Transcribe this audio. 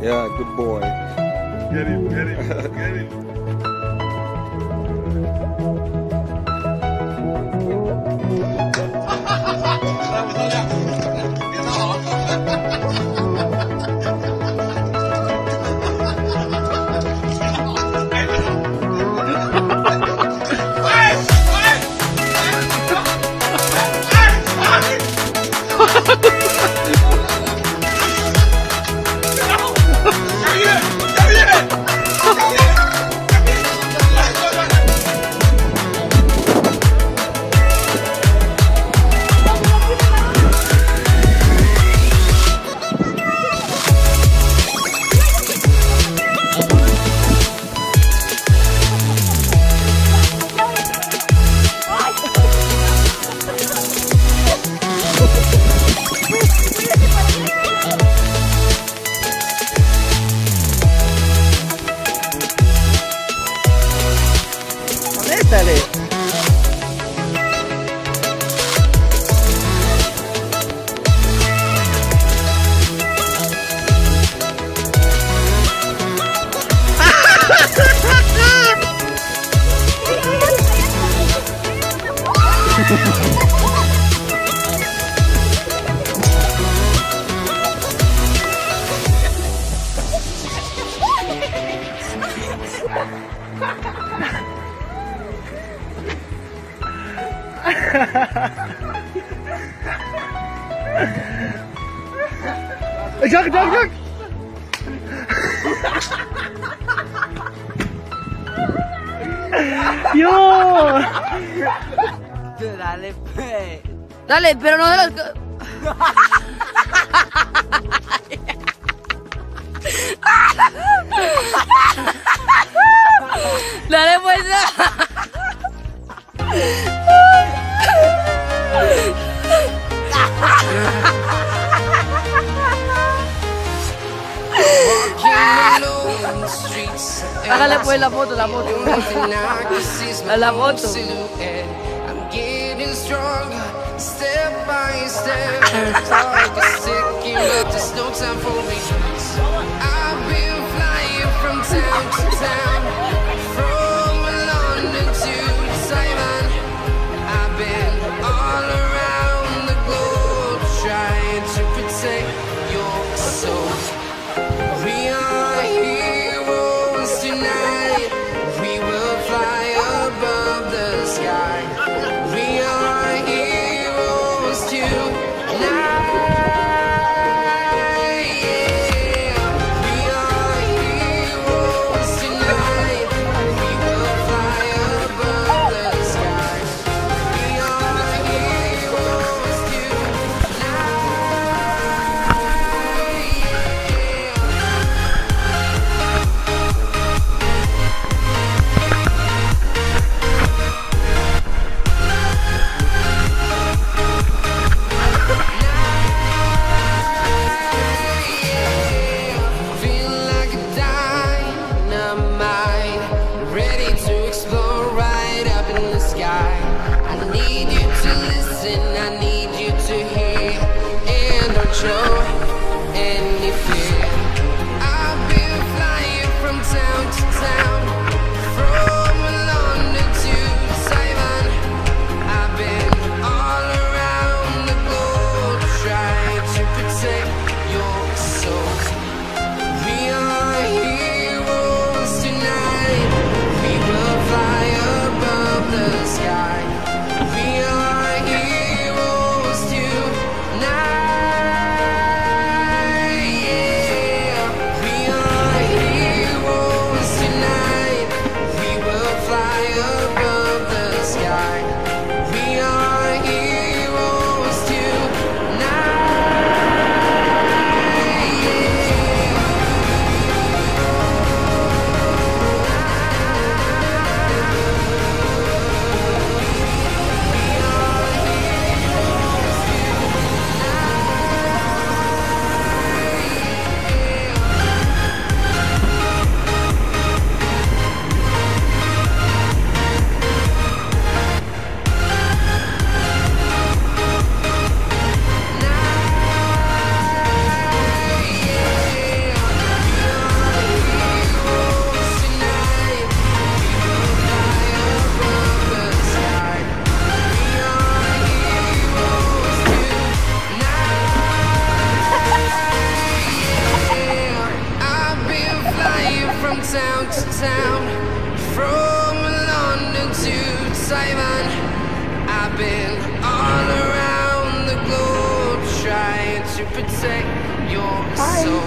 Yeah, good boy. Get him, get him, get him. Jak. Yo. Dale, pues. Dale, pero no de las... Dale, pues. Hágale pues la foto. La foto. Step by step, clock is ticking, but there's no time for me. I've been flying from town to town, from London to Taiwan. I've been all around the globe trying to protect your soul. We are heroes tonight. We will fly above the sky. We are heroes tonight. Yeah. We are heroes tonight. We will fly above the sky. We are heroes tonight. Feel like a dynamite, ready to explode right up in the sky. I need you to listen, I need you to hear, and don't show any fear. I've been flying from town to town, from London to Taiwan. I've been all around the globe trying to protect your soul. We are heroes tonight. We will fly above the sky. We are heroes tonight. to protect your soul.